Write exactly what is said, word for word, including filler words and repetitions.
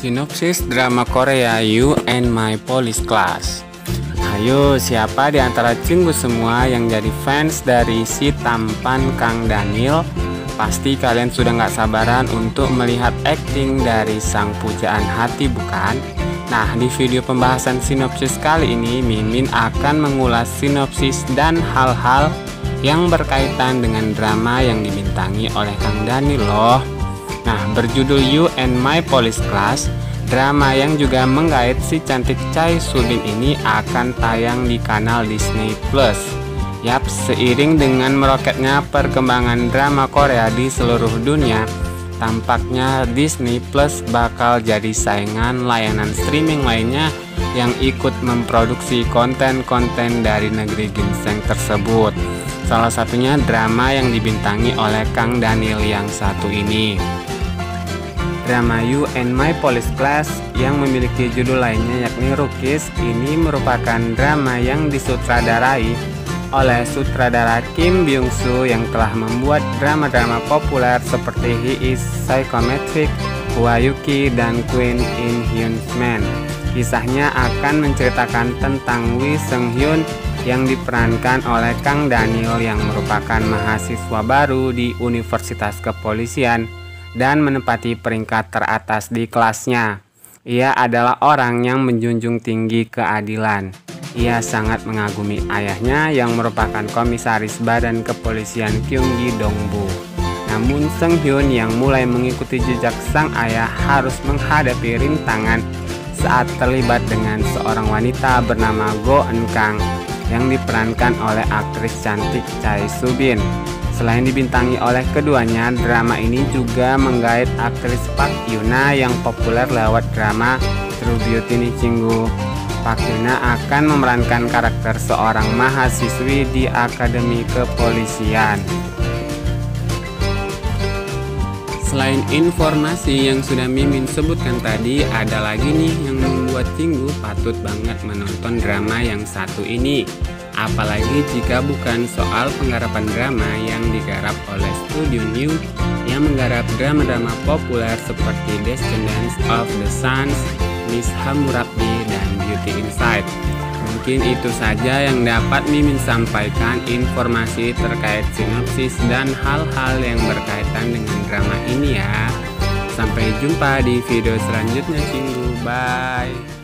Sinopsis drama Korea You and My Police Class. Ayo, siapa di antara cinggu semua yang jadi fans dari si tampan Kang Daniel? Pasti kalian sudah gak sabaran untuk melihat akting dari sang pujaan hati, bukan? Nah, di video pembahasan sinopsis kali ini, Mimin akan mengulas sinopsis dan hal-hal yang berkaitan dengan drama yang dibintangi oleh Kang Daniel loh. Nah, berjudul You and My Police Class, drama yang juga menggait si cantik Chae Soo-bin ini akan tayang di kanal Disney Plus. Yap, seiring dengan meroketnya perkembangan drama Korea di seluruh dunia, tampaknya Disney Plus bakal jadi saingan layanan streaming lainnya yang ikut memproduksi konten-konten dari negeri ginseng tersebut. Salah satunya drama yang dibintangi oleh Kang Daniel yang satu ini. Drama You and My Police Class yang memiliki judul lainnya yakni Rookies ini merupakan drama yang disutradarai oleh sutradara Kim Byung-soo yang telah membuat drama-drama populer seperti He Is Psychometric, Hwayuki, dan Queen in Hyun's Man. Kisahnya akan menceritakan tentang Wi Seung-hyun yang diperankan oleh Kang Daniel yang merupakan mahasiswa baru di Universitas Kepolisian dan menempati peringkat teratas di kelasnya. Ia adalah orang yang menjunjung tinggi keadilan. Ia sangat mengagumi ayahnya yang merupakan komisaris Badan Kepolisian Kyunggi Dong-bu. Namun Seung-hyun yang mulai mengikuti jejak sang ayah harus menghadapi rintangan saat terlibat dengan seorang wanita bernama Go Eun-kang yang diperankan oleh aktris cantik Chae Soo-bin. Selain dibintangi oleh keduanya, drama ini juga menggait aktris Park Hyuna yang populer lewat drama True Beauty ni Cinggu. Park Hyuna akan memerankan karakter seorang mahasiswi di Akademi Kepolisian. Selain informasi yang sudah Mimin sebutkan tadi, ada lagi nih yang membuat Cinggu patut banget menonton drama yang satu ini. Apalagi jika bukan soal penggarapan drama yang digarap oleh Studio New yang menggarap drama-drama populer seperti Descendants of the Suns, Miss Hammurabi, dan Beauty Inside. Mungkin itu saja yang dapat Mimin sampaikan informasi terkait sinopsis dan hal-hal yang berkaitan dengan drama ini ya. Sampai jumpa di video selanjutnya, Cinggu. Bye.